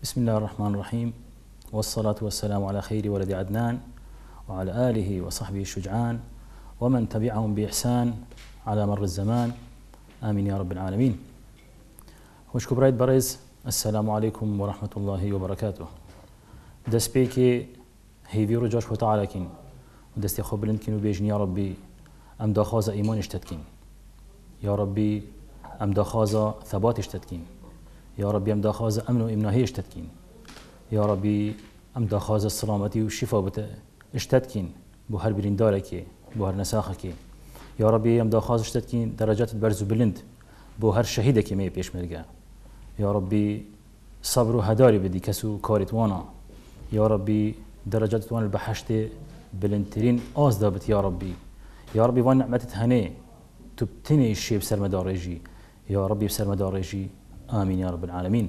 بسم الله الرحمن الرحيم، والصلاة والسلام على خير ولد عدنان وعلى آله وصحبه الشجعان ومن تبعهم بإحسان على مر الزمان، آمين يا رب العالمين. وشكو برايد برز، السلام عليكم ورحمة الله وبركاته. دست بيكي هيفي رجاش وتعالى كين ودست يخو بلند كين وبيجن يا ربي أم داخاز إيمان اشتدكين، يا ربي أم داخاز ثبات اشتدكين، يا ربي أم داخاز أمن وإمناهي اشتدكين، يا ربي أم داخاز السلامتي والشفاء اشتدكين بو هر برندارك بو هر نساخك، يا ربي أم داخاز اشتدكين درجات برز بلند بو هر شهيدك ما بيش مرقا، يا ربي صبر وهداري بدي كسو كارتوانا، يا ربي درجات وان البحشت بلندترين آز دابت يا ربي، يا ربي وان نعمتت هني تبتني الشيء بسر مدارجي، يا ربي بسر مدارجي، آمين يا رب العالمين.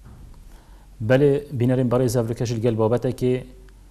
بله بينارين برای زفرکش القلب بابته که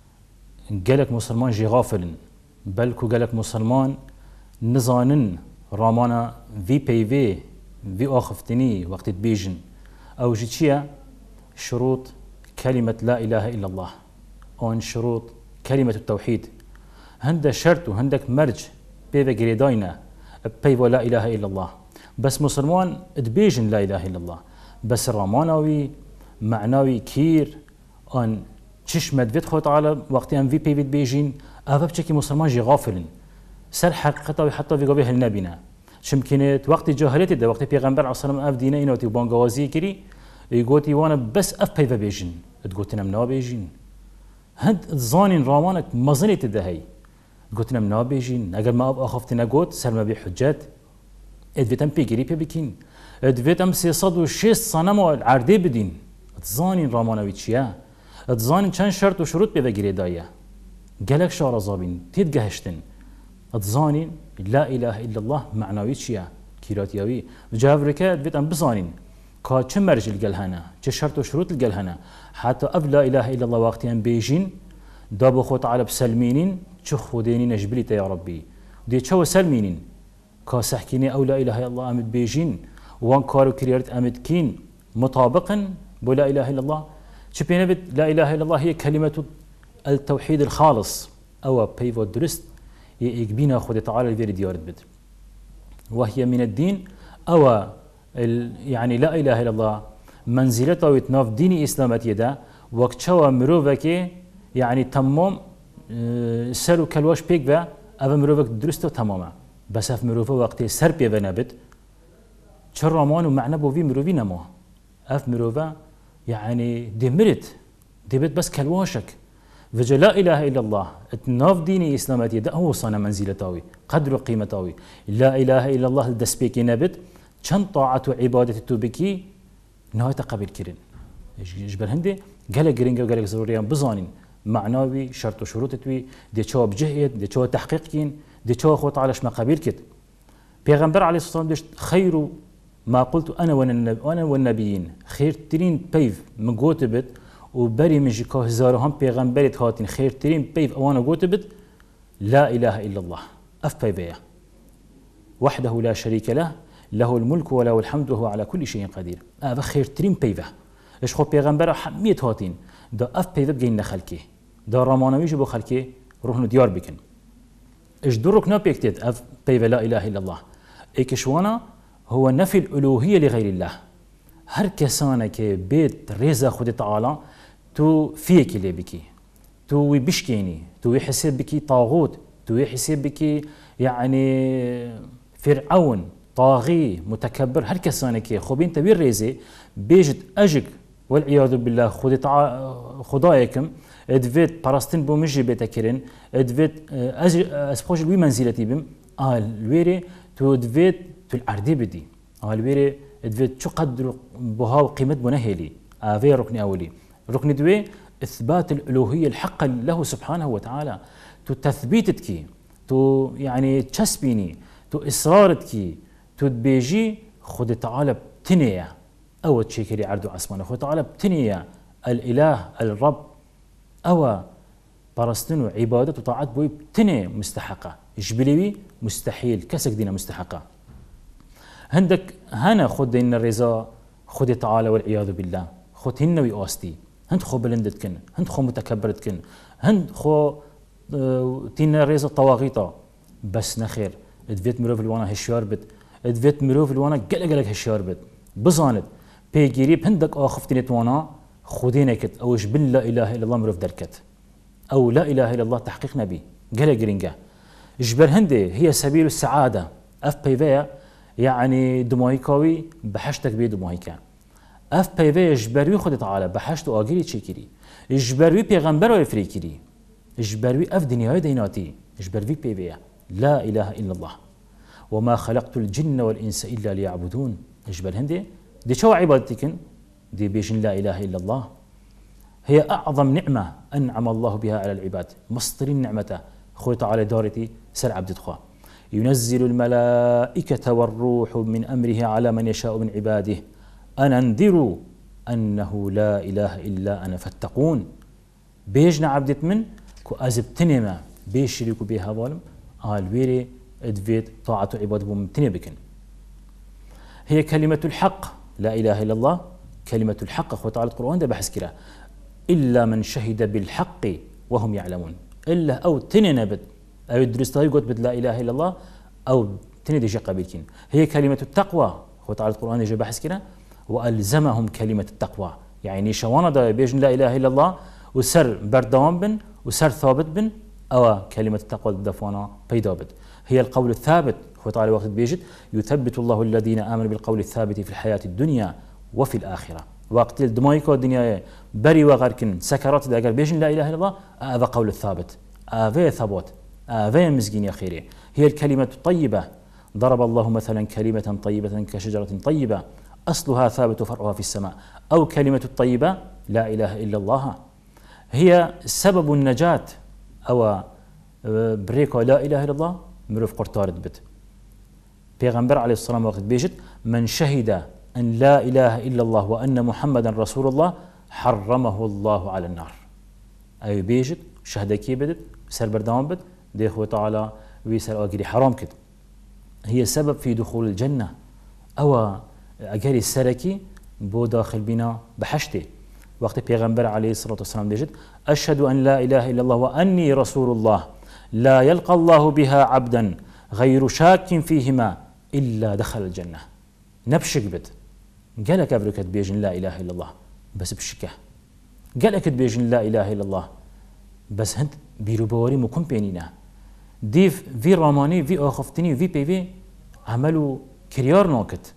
قلق مسلمان جي غافلن، بل كو قلق مسلمان نزانن رامانا في بي في آخفتني وقت بيجن او جي چيا شروط كلمة لا إله إلا الله، اون شروط كلمة التوحيد هند شرط وهندك مرج بيبا قريداينا بيبا لا إله إلا الله، بس مسلمان تبيجن لا إله إلا الله، بس الرامانوي معناوي كير ان چش مدفت خود تعالى وقت ام في بي بيجين افا بچكي مسلمان جي غافلن سر حقيقته حتى في قبيه النبينا شمكنت وقت جاهلية ده وقت پیغمبر عليه السلام اف دينا اينوتي بانغوازي كري يقولي وانا بس اف بي بيجين تقولتنا منا بيجين هند ظانين رامانك مظنيت ده هي تقولتنا منا بيجين اگر ما اب اخفتنا قوت سر ما بحجات ادفيتم بيجري بكين ادفيتم 306 صنم العردي بدين تزانين رامانوي چيا تزانين چند شرط وشروط بيدا قريدايا قالك شارزابين تيتقهشتن تزانين لا إله إلا الله معناوي چيا كيراتياوي جافركا ادفيتم بزانين كا چه مرج القلهنا چه شرط وشروط القلهنا حتى أف لا إله إلا الله وقتين بيجين دابو خو تعالى بسلمينين چه خوديني نجبليتا يا ربي دي چو سلمينين كا سحكيني أو لا إله إلا الله أمد بيجين وان كارو كريارت أمد كين مطابقا بلا إله إلا الله شبينبت لا إله إلا الله هي كلمة التوحيد الخالص أو بيفو درست يقبينا خود تعالى الفيري ديارت بد وهي من الدين أو يعني لا إله إلا الله منزلته ويتناف ديني إسلامتي ده وقت شوى مروفك يعني تمام سر وكلواش بيك با أو مروفك درسته تماما بس اف مروفه وقت سر بيه بنابت چه رامان و معنى بو في مروفي نما اف مروفه يعني دمرت دبت بس كلواشك وجه لا إله إلا الله اتناف ديني إسلامتي ده هو صانا منزلتاوي قدر وقيمتاوي لا إله إلا الله دسبيكي نبت چند طاعة وعبادة توبكي نهاية قبل كرين جبر هندي قالك جرينجا وقالك ضروريا بزانين معناوي شرط وشروط توي دي چوا بجهيت دي چوا تحقيق كين دي چوا خو تعالى ما قبيل كت پیغمبر عليه الصلاة والسلام خير ما قلت أنا والنبيين خير ترين بيف من قوتبت وبري من جكا هزارهم پیغمبرت هاتين خير ترين بيف أوانا قوتبت لا إله إلا الله أف بيبيا وحده لا شريك له له الملك وله الحمد وهو على كل شيء قدير أف خير ترين بيفه إيش خو پیغمبر حميت هاتين دا أف بيف بجين خلكي دا رامانوي جبو خلكي روحنا ديار بكن إيش درك نابيكتد أف بيف لا إله إلا الله إيكشوانا هو نفي الألوهية لغير الله هر كسانه که بيت رزا خود تعالى تو فيك اللي بكي تو بشكيني تو يحسب بكي طاغوت تو يحسب بكي يعني فرعون طاغي متكبر هر كسانه که خوبين تبير رزي بيجت أجك والعياذ بالله خدايكم ادفيت براستين بومجي بيتكرين ادفيت اسبوج لوي منزلتي بم الويري تو ادفيت تو الأردي بدي الويري ادفيت شو قدر بها وقيمة بنهلي في ركن أولي ركن دوي إثبات الألوهية الحق له سبحانه وتعالى تو تثبيتك تو يعني تشسبيني تو إصرارتك تو تبيجي خد تعالى بتنية أو تشيكري عردو عسمان خد تعالى بتنية الإله الرب أو برستن وعبادة وطاعات بوي بتنية مستحقة جبليوي مستحيل كسك دينا مستحقة هندك هنا خد دين الرزا خد تعالى والعياذ بالله خد هن ويأستي هند خو بلندتكن هند خو متكبرتكن هند خو تين ريز الطواغيطة بس نخير ادفيت مروف الوانا هشيار بت ادفيت مروف الوانا قلق هشيار بت بزاند بيجيري بهندك آخفتني توانا خودينكت اوش بن لا اله الا الله مروف دركت او لا اله الا الله تحقيق نبي قلق رينجا جبر هندي هي سبيل السعادة اف بيفيا يعني دمويكاوي بحشتك بي دمويكا اف بيفيا جبروي خد تعالى بحشتو اجري تشكري جبروي بيغمبر ويفريكري جبروي اف دنياي ديناتي جبروي بيفيا لا اله الا الله وما خلقت الجن والانس الا ليعبدون جبر هندي دي شو عبادتكن دي بيجن لا اله الا الله هي اعظم نعمه انعم الله بها على العباد مصدر نعمته خوي تعالى دارتي سر عبد خوا ينزل الملائكة والروح من أمره على من يشاء من عباده أن أنذروا أنه لا إله إلا أنا فاتقون بيجنا عبدت من كو أزبتني ما بيشريكوا بها ظالم ويري ادفيت طاعة عباد بمتني بكن هي كلمة الحق لا إله إلا الله كلمة الحق أخوة تعالى القرآن ده بحس كده إلا من شهد بالحق وهم يعلمون إلا أو تنينبت أو درستها يقول بد لا إله إلا الله أو تندي قبيلكين هي كلمة التقوى هو تعالى القرآن يجي بحث كده وألزمهم كلمة التقوى يعني شوانا دا بيجن لا إله إلا الله وسر بردوام بن وسر ثابت بن أو كلمة التقوى الدفوانا بيدابت هي القول الثابت هو تعالى وقت بيجد يثبت الله الذين آمنوا بالقول الثابت في الحياة الدنيا وفي الآخرة وقت الدمايكو الدنيا بري وغركن سكرات دا أجر بيجن لا إله إلا الله هذا قول الثابت هذا ثبوت هذا مسكين يا خيري هي الكلمة الطيبة ضرب الله مثلا كلمة طيبة كشجرة طيبة أصلها ثابت فرعها في السماء أو كلمة الطيبة لا إله إلا الله هي سبب النجاة أو بريكو لا إله إلا الله مروف قرطارد بت بيغمبر عليه الصلاة والسلام وقت بيجد من شهد أن لا إله إلا الله وأن محمدا رسول الله حرمه الله على النار أي بيجد شهد كي بدت سر بردوام بد دي أخوة تعالى ويسر أجري حرام كده هي سبب في دخول الجنة أو أجري السركي بو داخل بنا بحشته وقت بيغمبر عليه الصلاة والسلام بيجد أشهد أن لا إله إلا الله وأني رسول الله لا يلقى الله بها عبدا غير شاك فيهما إلا دخل الجنة نبشك بد قالك أبركت بيجن لا إله إلا الله بس بشكه قالك بيجن لا إله إلا الله بس هند بيروبوري مكون بينينا ديف في راماني في آخفتني في بيفي عملوا كريار ناكت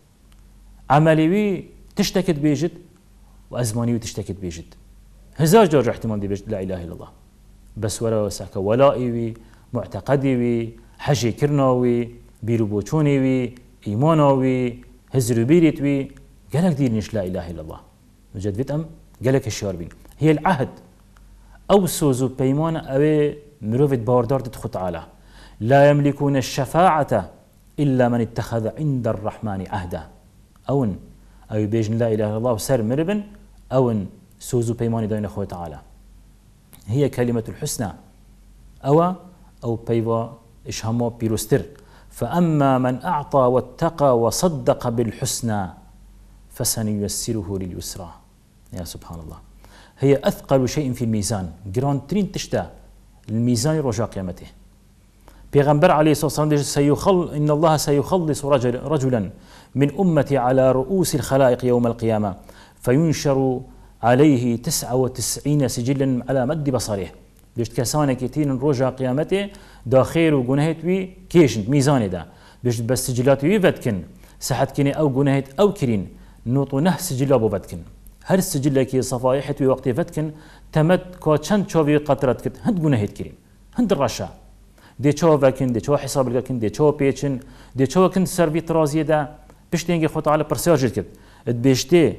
عملي تشتكت بيجد وأزماني تشتكت بيجد هزار جار احتمال دي بيجد لا إله إلا الله بس ولا وساك ولائي معتقدي حجي كرناوي بيروبوتشوني إيمانوي هزرو بيريتوي قالك ديرنيش لا إله إلا الله وجد فيت أم قالك الشاربين هي العهد أو سوزو بيمان أو مروفت باردار تدخل تعالى لا يملكون الشفاعة إلا من اتخذ عند الرحمن عهدا أو بيجن لا إله إلا الله وسر مربن أو سوزو بيمان دين أخوة تعالى هي كلمة الحسنى أو بيوا إشهامو بيروستر فأما من أعطى واتقى وصدق بالحسنى فسنيسره لليسرى يا سبحان الله هي أثقل شيء في الميزان جرانترين تشتا الميزان رجاء قيامته بيغمبر عليه الصلاة والسلام إن الله سيخلص رجلا من أمتي على رؤوس الخلائق يوم القيامة فينشر عليه 99 سجلا على مد بصره بيشت كسانة كتين رجاء قيامته دا خير وجنهت وي كيشنت ميزان دا بيشت بس سجلات وي فتكن سحت كني أو جنهت أو كرين نوطو نه سجل أبو فتكن هر السجل كي صفائح في وقت فتكن تمت كوتشن شوفي قطرت كت هند جنهت كرين هند الرشا دي شو فاكن دي شو حساب لكن دي شو بيتشن دي شو كن سيرفي ترازي دا بيشتينجي خط على برسياج كت بيشتي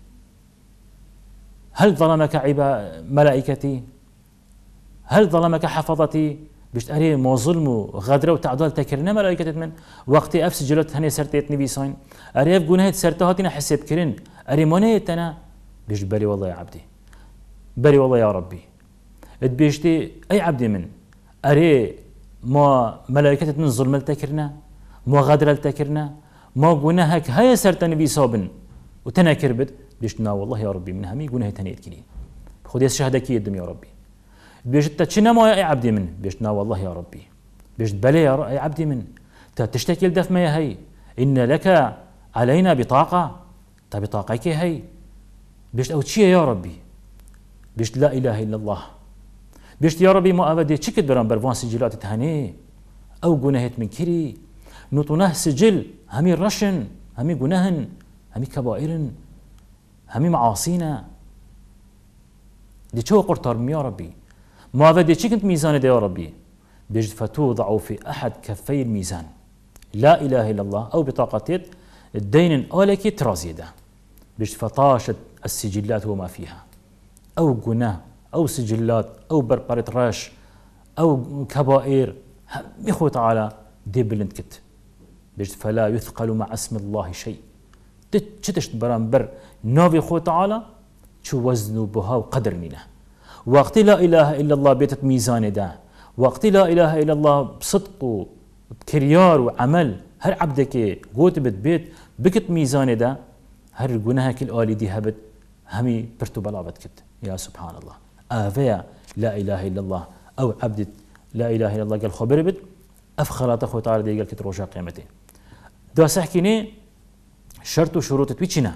هل ظلمك ملائكتي هل ظلمك حفظتي بيشت أري مو ظلم وغدرة وتعدال تكرنا ملائكة من وقت أف سجلت هني سرتيتني بيساين أري أف جنهت سرتهاتنا حسيت كرين أري منيت أنا بيشت بري والله يا عبدي بري والله يا ربي بيشتي أي عبدي من أري ما ملائكة من ظلم التكرنا ما غدرة التكرنا ما جنهك هاي سرتني بيسابن وتنكربت بيشتنا والله يا ربي من همي جنهت هني تكرين خذ الشهادة يدم يا ربي بيجت تشنا ما يا عبدي من بيجتنا والله يا ربي بيجت بلي يا عبدي من تشتكي لدف ما هي إن لك علينا بطاقة بطاقتك هي بيجت أو تشي يا ربي بيجت لا إله إلا الله بيجت يا ربي ما أبدي تشكت بران برفان سجلات تهاني أو جناهت من كري نطناه سجل همي رشن همي جناهن همي كبائر همي معاصينا دي شو قرطر يا ربي ما بدي شكنت ميزان دي يا ربي بيجد فتوضع في أحد كفي الميزان لا إله إلا الله أو بطاقة الدين أولك ترازيدا بيجد فطاشت السجلات وما فيها أو جناه أو سجلات أو بربرة رش أو كبائر يخو تعالى دي بلنتكت بيجد فلا يثقل مع اسم الله شيء تشتشت برانبر نوفي خو تعالى شو وزنه بها وقدر منه وقت لا إله إلا الله بيتت ميزان ده وقت لا إله إلا الله بصدق بكريار وعمل هر عبدك قوت بيت بكت ميزان ده هر جناها كل آلي دي هبت همي برتو بلا بتكت يا سبحان الله آفيا لا إله إلا الله أو عبد لا إله إلا الله قال خبر بد أفخلات أخو تعالى دي قال كت روشا قيمته دا سحكيني شرط وشروط تويتشنا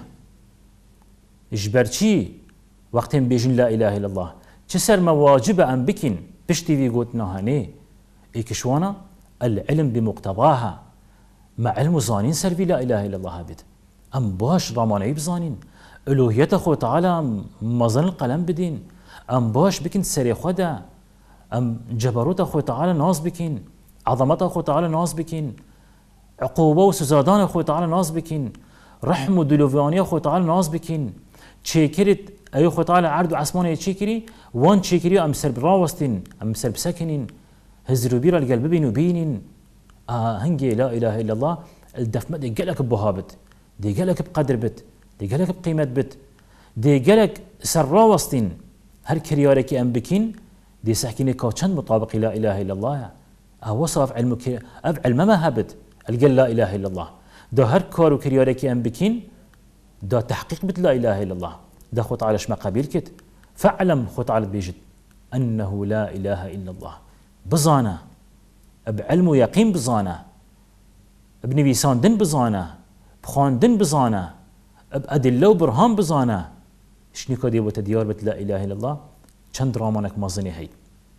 إجبرتشي وقتين بيجن لا إله إلا الله تسر مواجب أن بكن بشتي في قوتنا هني إيكشوانا العلم بمقتضاها مع علم زانين سربي لا إله إلا الله هبد أم باش راماني بزانين ألوهية أخو تعالى مظن القلم بدين أم باش بكن سري خدا أم جبروت أخو تعالى ناس بكن عظمت أخو تعالى ناس بكن عقوبة وسزادان أخو تعالى ناس بكن رحم ودلوفياني أخو تعالى ناس بكن تشيكرت أي أخو تعالى عرض عسماني تشيكري وان تشيكري أم سرب راوستين أم سرب سكنين هزرو بيرا القلب بينو بينين هنجي لا إله إلا الله الدف دي قالك بهابت دي قالك بقدر بت دي قالك بقيمة بت دي قالك سر راوستين هر كريارك أم بكين دي سحكيني كوشن مطابق لا إله إلا الله وصف علمك علم ما هبت القل لا إله إلا الله ده هر كارو كريارك أم بكين ده تحقيق بت لا إله إلا الله ده خط على شما قبيل كت فاعلم خط على بيجد أنه لا إله إلا الله بزانا بعلم يقين بزانا بنبيسان دن بزانا بخان دن بزانا بأدلة وبرهان بزانا شنو دي وتديار بت لا إله إلا الله چند رامانك مازني هي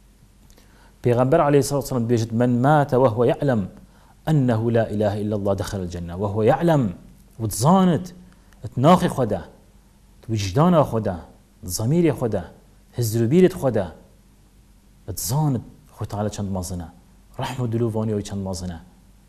پیغمبر عليه الصلاة والسلام بيجد من مات وهو يعلم أنه لا إله إلا الله دخل الجنة وهو يعلم وتزانت تناخي خدا وجدان خدا ضمير خدا هزروبيرت خدا تزانت خد على چند مازنه رحمه دلوفاني وي چند مازنه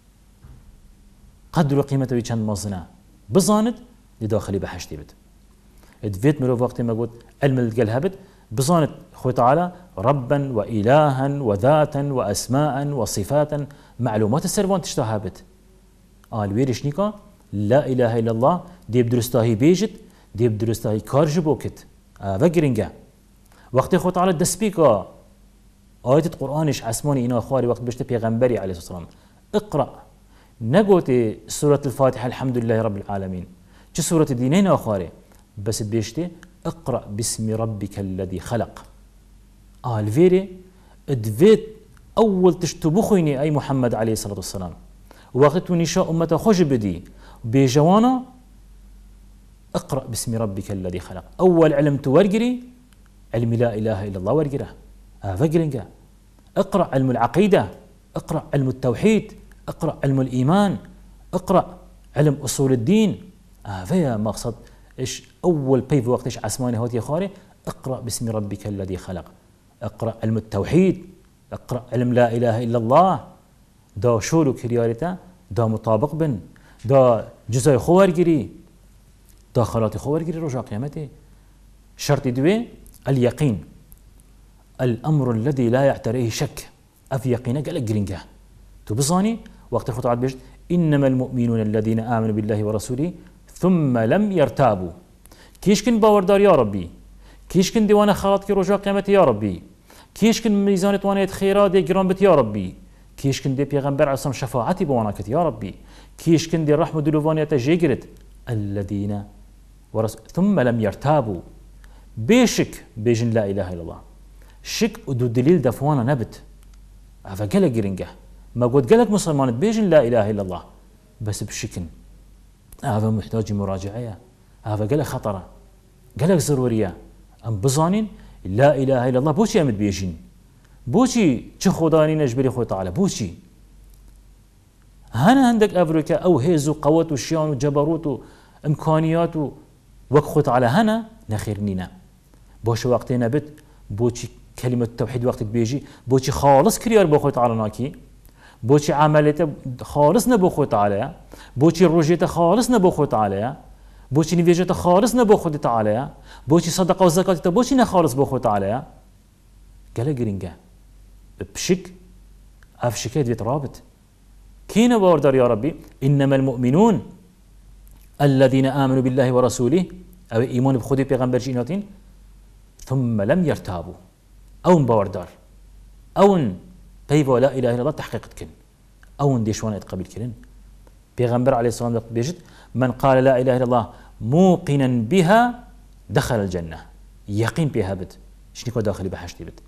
قدر وقيمته وي چند مازنه بزانت لداخلي بحشتي بد ادفيت مرو وقت ما قلت علم القلهبت بزانت خو تعالى ربا وإلها وذاتا وأسماء وصفاتا معلومات السربان تشتهابت ويرشنيكا لا إله إلا الله دي بدرستاهي بيجت دي بدرستاهي كارج بوكت وقرنجا وقت خو تعالى دسبيكا آية القرآنش عسماني إنا أخواري وقت بشت بيغمبري عليه الصلاة والسلام اقرأ نقوت سورة الفاتحة الحمد لله رب العالمين شو سورة الدينين أخواري بس بيشتي اقرأ باسم ربك الذي خلق الفيري ادفيت أول تشتبخيني أي محمد عليه الصلاة والسلام وقت نشاء أمته خوش بدي بجوانا اقرأ باسم ربك الذي خلق أول علم تورقري علم لا إله إلا الله ورقره فقرنجا اقرأ علم العقيدة اقرأ علم التوحيد اقرأ علم الإيمان اقرأ علم أصول الدين فيا مقصد إيش أول بيف وقت إيش عسماني هوتي خاري اقرأ باسم ربك الذي خلق اقرأ علم التوحيد اقرأ علم لا إله إلا الله دا شولو كريارتا دا مطابق بن دا جزاي خوارجري دا خلاتي خوارجري رجع قيامتي شرط دوي اليقين الأمر الذي لا يعتريه شك أفي يقينك قال جرينجا تبصاني وقت الخطوات بيجت إنما المؤمنون الذين آمنوا بالله ورسوله ثم لم يرتابوا كيشكن باوردار يا ربي كيشكن ديوانا خالات كي رجاء قيامتي يا ربي كيشكن ميزان توانيت خيرات دي جرام بت يا ربي كيشكن دي بيغمبر عصام شفاعتي بواناكت يا ربي كيشكن دي الرحمة دلوفانية جيجرت الذين ثم لم يرتابوا بيشك بيجن لا إله إلا الله شك ودو دليل دفوانا نبت هذا قلق جرنجه ما قلت قلق مسلمان بيجن لا إله إلا الله بس بشكن هذا محتاج مراجعة هذا قلق خطرة قلق ضرورية أم بزانين لا إله إلا الله بوشي أمد بيجين بوشي چه خداني نجبري خو تعالى بوشي هنا عندك أفريكا أو هيز وقوة وشيان وجبروت وإمكانيات وك خو تعالى هنا نخير نينا باش وقتنا بت بوشي كلمة التوحيد وقت بيجي بوشي خالص كريار بخو تعالى ناكي بوشي عملته خالص نبو خو تعالى بوشي روجيته خالص نبو خو تعالى بوشي نفيجته خالص نبو خو تعالى بوشي صدقة وزكاة بوشي نخالص بخو تعالى قال جرينجا بشك أفشكت بيترابط كينا باوردر يا ربي إنما المؤمنون الذين آمنوا بالله ورسوله أو إيمان بخودي بيغمبر جيناتين ثم لم يرتابوا أو باوردر أو بيفو لا إله إلا الله تحقيقت كن أو ديشوان يتقبل كرن بيغمبر عليه الصلاة والسلام بيجد من قال لا إله إلا الله موقنا بها دخل الجنة يقين بها بد شنو داخلي بحشتي بد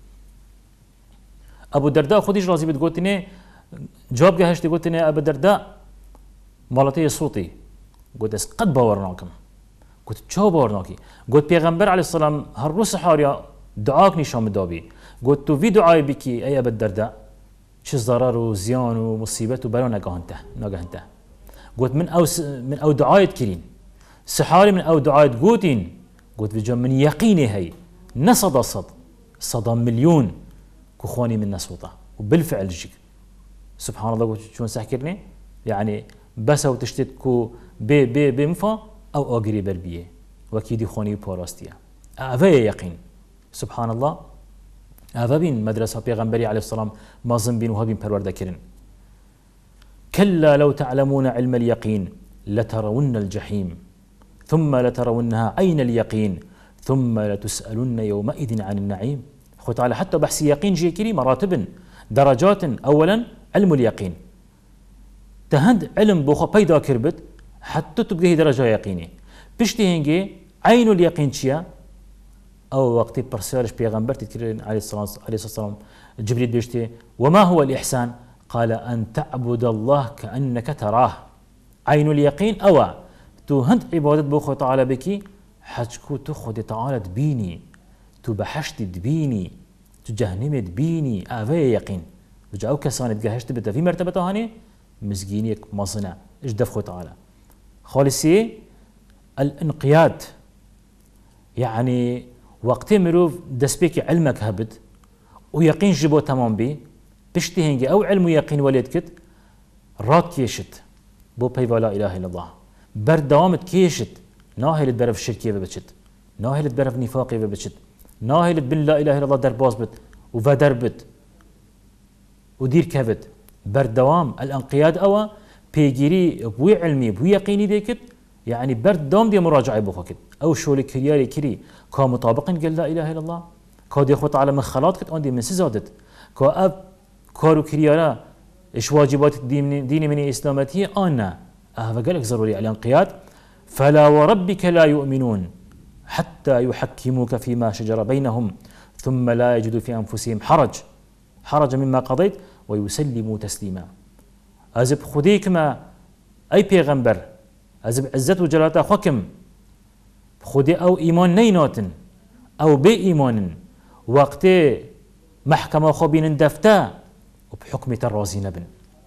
أبو الدرداء خديج رازي بتقولتني جواب جهشتي قلتني أبو الدرداء مالتي صوتي قلت قد باورناكم قلت شو باورناكي قلت بيغمبر عليه الصلاة والسلام هالروس حاريا دعاك نشام دابي قلت تو في دعاي بكي أي أبو الدرداء شو ضرر وزيان ومصيبة وبلا ناقهنته قلت من أو دعاية كرين سحاري من أو دعاية قوتين قلت بجا من يقيني هي نصد صدى مليون كخواني من نسوطة وبالفعل جيك سبحان الله شلون سحكرني يعني بس او تشتت كو بمفا او اجري بربيه وكيدي خوني باراستيا هذا يقين سبحان الله هذا بين مدرسه پیغمبري عليه السلام مازن بين وهابين پروردكرن كلا لو تعلمون علم اليقين لترون الجحيم ثم لترونها عين اليقين ثم لتسألن يومئذ عن النعيم خو تعالى حتى بحث يقين جيكري مراتب درجات اولا علم اليقين تهند علم بوخا بيدا كربت حتى تبقى درجة يقيني بشتي هنجي عين اليقين شيا أو وقت برسالش بيغمبر تذكرين عليه الصلاة والسلام جبريل بيشتي وما هو الإحسان قال أن تعبد الله كأنك تراه عين اليقين أو تهند عبادة بوخا تعالى بكي حجكو تخد تعالى تبيني تبحشت تبيني تجهنم تبيني أفايا يقين وجاءوا كسانة جهشت بدا في مرتبة هاني مسجينيك مصنع ايش دفخو تعالى خالصي الانقياد يعني وقت مروف دسبيك علمك هبد ويقين جبو تمام بي بشتهنجي او علم ويقين وليد كت راد كيشت بو بيفا لا اله الا الله بردوامت كيشت ناهلت برف شركية ببتشت ناهلت برف نفاقي ببتشت ناهلت بن لا اله الا الله درباز بت وفدربت ودير كبد بردوام الانقياد أوا بيجري بوي علمي بوي يقيني ديكت يعني بردوام دي مراجعة بوخكت أو شولي كرياري كري كا مطابقا قال لا إله إلا الله كا دي خط على مخالات كت عندي من سزادت كا أب كارو كريارا إيش واجبات ديني من إسلامتي أنا فقالك ضروري الانقياد فلا وربك لا يؤمنون حتى يحكموك فيما شجر بينهم ثم لا يجدوا في أنفسهم حرج مما قضيت ويسلموا تسليما أزب خديكما أي پیغمبر أزب عزت وجلاتا حكم خدي أو إيمان نيناتن أو بي إيمان وقت محكمة خبين دفتا وبحكم الرازي نبن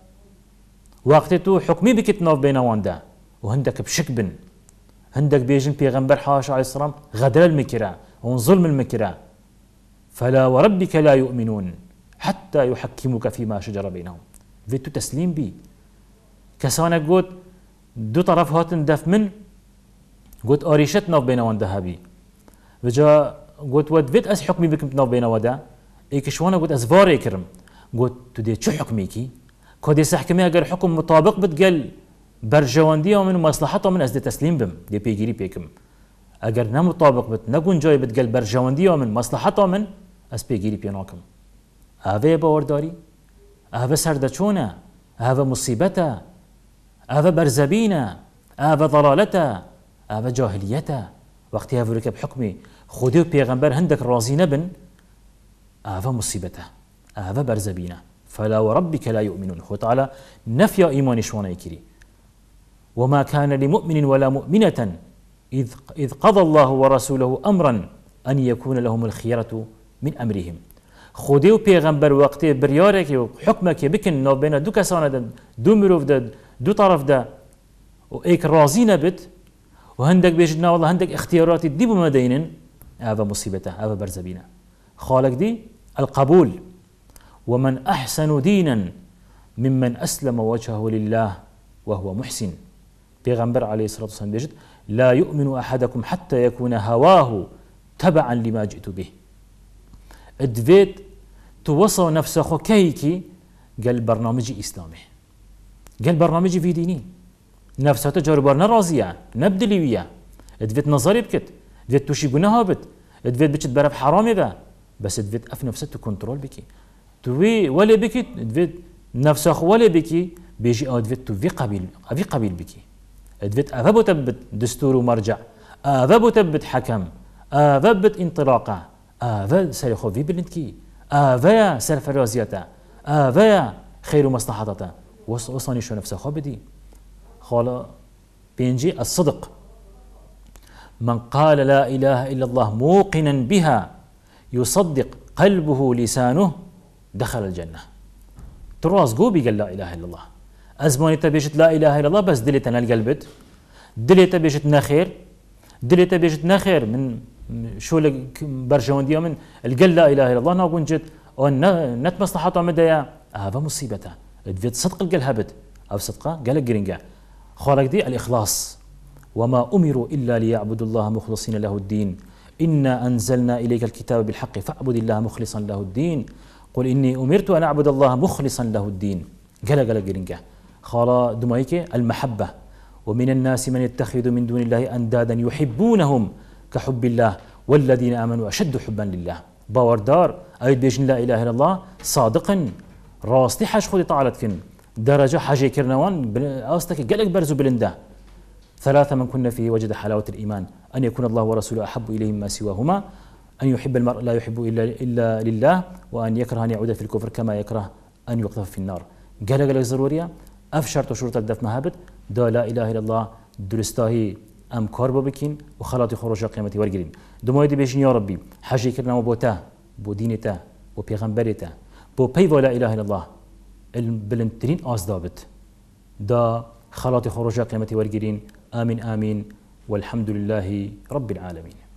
وقت تو حكمي بكتناف بين واندا وهندك بشك بن هندك بيجن پیغمبر حاشا عليه السلام غدر المكرة ونظلم المكرة فلا وربك لا يؤمنون حتى يحكموك فيما شجر بينهم فيتو تسليم بي كسانك قلت دو طرف هاتن دف من قلت أريشت ناف بين وان ذهبي وجا قلت ود فيت أس حكمي بكم ناف بين ودا إيكشوانا قلت أس فاري كرم قلت تدي شو حكميكي كودي سحكمي أجر حكم مطابق بتقل برجواندية ومن مصلحته من أسد تسليم بم دي بيجري بيكم أجر نمطابق بت نكون جاي بتقل برجواندية ومن مصلحته من أس بيجري بيناكم هذا باورداري هذا سردچونه هذا مصيبته هذا برزبينه هذا ضلالته هذا جاهليته وقتها فرك بحكمي خودی و پیغمبر هندک راضی نبن آفا مصیبته آفا برزبینه فلا وربك لا يؤمنون خود تعالى نفي إيمان شوانا يكري وما كان لمؤمن ولا مؤمنة إذ قضى الله ورسوله أمرا أن يكون لهم الخيرة من أمرهم خودی و پیغمبر وقتی بریاره که حکمه بکن نو بین دو کسانه ده دو مروف ده دو طرف ده و ایک راضی نبت و هندک بیشتنا والله هندک اختیاراتی دی بمدینن هذا مصیبته هذا برزبینه خالق دي القبول ومن أحسن دينا ممن أسلم وجهه لله وهو محسن پیغمبر عليه الصلاة والسلام بيجد لا يؤمن أحدكم حتى يكون هواه تبعا لما جئت به ادفيت توصل نفسه خو كيكي قال برنامجي إسلامي قال برنامجي في ديني نفسه تجربة راضية نبدلي وياه ادفيت نظري بكت ادفيت توشي قناها بت ادفيت بكت برف حرامي با بس ادفيت اف نفسه كنترول بكي توي ولا بكي ادفيت نفسه خو ولا بكي بيجي ادفيت تو في قبيل بكي ادفيت افابو تبت دستور ومرجع افابو تبت حكم افابت انطلاقه افا سرخو في بلنتكي افا سرفرازيته افا خير مصلحته وصاني شو نفسه خو بدي خالا بينجي الصدق من قال لا إله إلا الله موقنا بها يصدق قلبه لسانه دخل الجنة تراس قوبي قال لا إله إلا الله أزماني تبيشت لا إله إلا الله بس دليتنا القلبت دليت بيشت نخير دليت بيشت نخير من شو لك برجون ديا من القل لا إله إلا الله نقول جد ونت مصلحته مدايا هذا مصيبته دفيت صدق القل هبت أو صدقه قال جرينجا خالق دي الإخلاص وما أمروا إلا ليعبدوا الله مخلصين له الدين إنا أنزلنا إليك الكتاب بالحق فاعبد الله مخلصا له الدين قل إني أمرت أن أعبد الله مخلصا له الدين قال جرينجا خالا دمايك المحبة ومن الناس من يتخذ من دون الله أندادا يحبونهم كحب الله والذين آمنوا أشد حبا لله باوردار أيد بيجن لا إله إلا الله صادقا راستي حاج خودي طالتكن درجة حاجة كرنوان أستك قالك برزو بلنده ثلاثة من كنا فيه وجد حلاوة الإيمان أن يكون الله ورسوله أحب إليه مما سواهما أن يحب المرء لا يحب إلا لله وأن يكره أن يعود في الكفر كما يكره أن يقذف في النار قالك ضرورية أفشرت شروط الدف مهابت دا لا إله إلا الله درستاهي أم كاربو بكين وخلاتي خروج قيامتي ورقلين دمايدي بيجين يا ربي حاجة كرنا وبوتا بو دينتا بو بيغمبرتا بو بيفا لا إله إلا الله البلنترين أصدابت دا خلاتي خروج قيامتي ورقلين آمين آمين والحمد لله رب العالمين